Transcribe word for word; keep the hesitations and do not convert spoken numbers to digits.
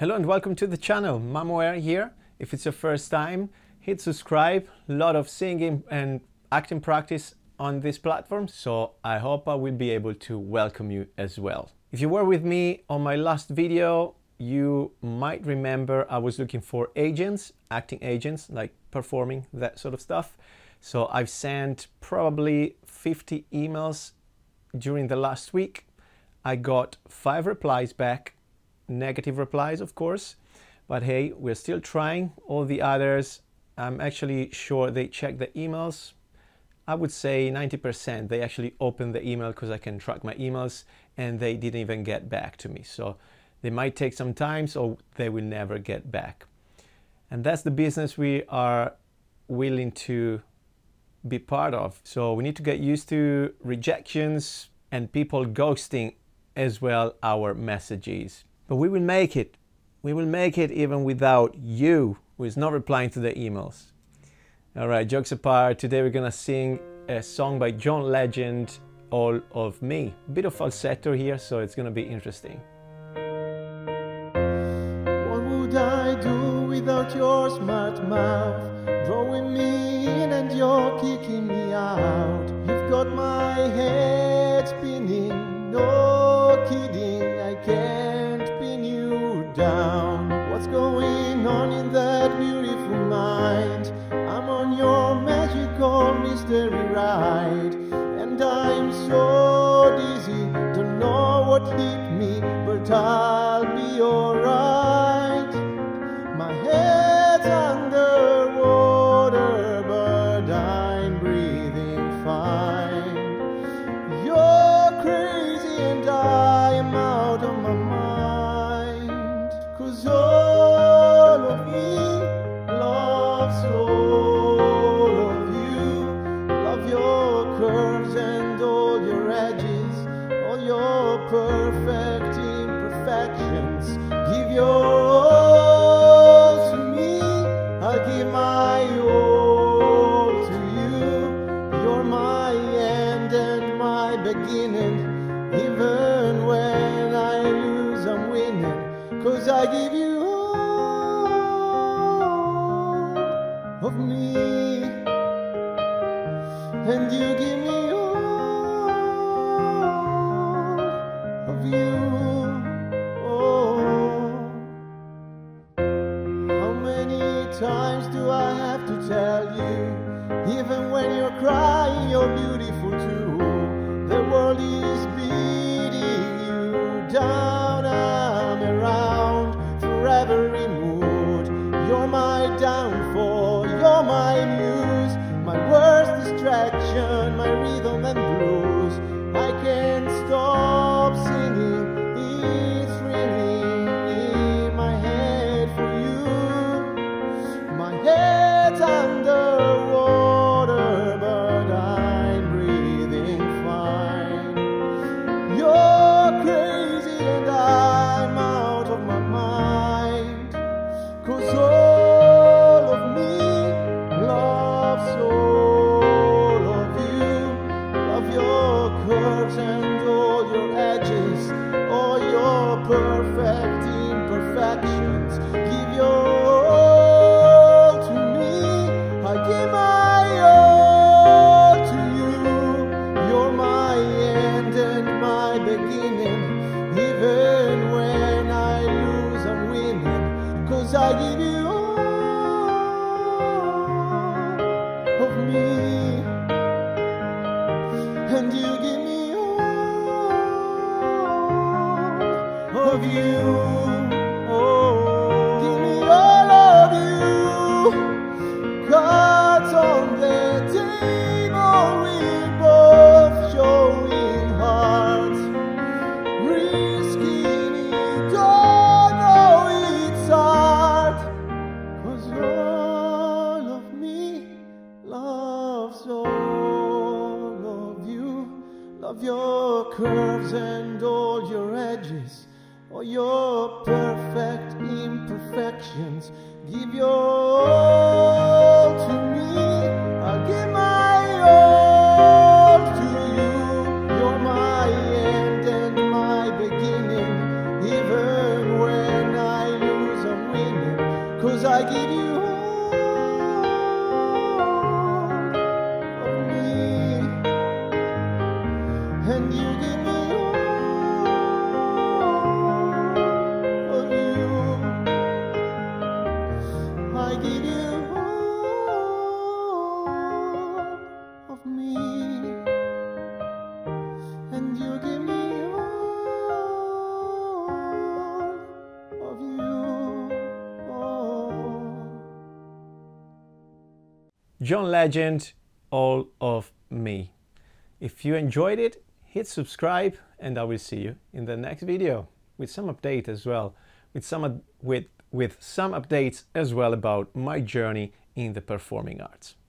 Hello and welcome to the channel. Mamoer here. If it's your first time, hit subscribe. A lot of singing and acting practice on this platform, so I hope I will be able to welcome you as well. If you were with me on my last video, you might remember I was looking for agents, acting agents, like performing, that sort of stuff. So I've sent probably fifty emails during the last week. I got five replies back, negative replies of course, but hey, we're still trying. All the others, I'm actually sure they check the emails. I would say ninety percent they actually opened the email because I can track my emails, and they didn't even get back to me. So they might take some time, so they will never get back. And that's the business we are willing to be part of. So we need to get used to rejections and people ghosting as well our messages. But we will make it. We will make it even without you who is not replying to the emails. All right, jokes apart, today we're gonna sing a song by John Legend, All of Me. A bit of falsetto here, so it's gonna be interesting. What would I do without your smart mouth, drawing me in and you're kicking me out? You've got my head spinning, no kidding, I can't pin you down. What's going on in that beautiful mind? I'm on your magical mystery ride, and I'm so dizzy, don't know what hit me, but I'll be alright. My head's underwater, but I'm breathing fine. You're crazy and I am out of my mind, 'cause all of me loves all of you. Love your curves and all your edges, all your perfect imperfections. Give your all to me, I'll give my all to you. You're my end and my beginning. Even when I lose, I'm winning, 'cause I give you all of me, and you give me all of you. Oh, how many times do I have to tell you, even when you're crying, you're beautiful too. The world is beating you down, I'm around for every mood. You're my downfall, you're my muse, my worst distraction, my rhythm and blues. I can't stop singing, it's ringing in my head for you. My head's underwater, but I'm breathing fine. You're crazy and I'm out of my mind, 'cause all of me loves all of you. Love your curves and all your edges, all your perfect imperfections. Give your all to me, I give my all to you. You're my end and my beginning. Even when I lose, I'm winning, 'cause I give you all of me, and you give me all of you. Oh, give me all of you. Cards on the table, we're both showing hearts, risking it all, though it's hard. I give you all of me, and you give me all of you. I give you all of me, and you give me all of you. Oh. John Legend, all of me. If you enjoyed it, hit subscribe, and I will see you in the next video with some update as well, with some with with some updates as well about my journey in the performing arts.